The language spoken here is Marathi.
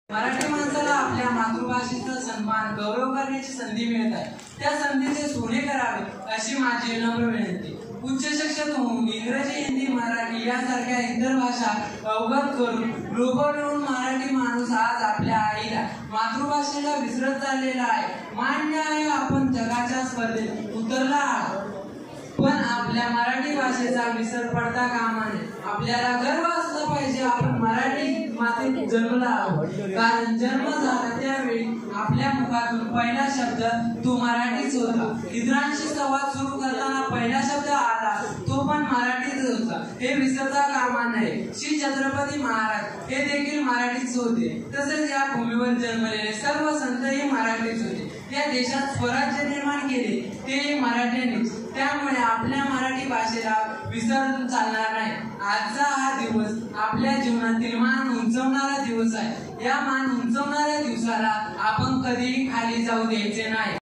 मराठी माणसाला आपल्या मातृभाषेचा सन्मान गौरव करण्याची संधी मिळत आहे। त्या संधीचे सोने करावे अशी माझी नम्र विनंती। उच्च शिक्षित होऊन इंग्रजी, हिंदी, मराठी यासारख्या इतर भाषा अवगत करून ग्लोबल होऊन मराठी माणूस आज आपल्या आईला मातृभाषेला विसरत चाललेला आहे। मान्य आहे, आपण जगाच्या स्पर्धेत उतरला आहोत, पण आपल्या मराठी भाषेचा विसर पडता कामा नये। आपल्याला गर्व असला पाहिजे, आपण मराठी मातेत जन्मला आहोत, कारण जन्म झाला त्यावेळी आपल्या मुखातून पहिला शब्द तो मराठीच होता। इतरांशी संवाद सुरू करताना पहिला शब्द आला तो पण मराठीच होता, हे विसरता कामा नये। श्री छत्रपती महाराज हे देखील मराठीच होते, तसेच या भूमीवर जन्मलेले सर्व संतही मराठीच होते। या देशात स्वराज्य निर्माण केले ते मराठ्यांनीच, त्यामुळे आपल्या मराठी भाषेला विसरून चालणार नाही। आजचा हा दिवस आपल्या जीवनातील मान उंचवणारा दिवस आहे। या मान उंचवणाऱ्या दिवसाला आपण कधीही खाली जाऊ द्यायचे नाही।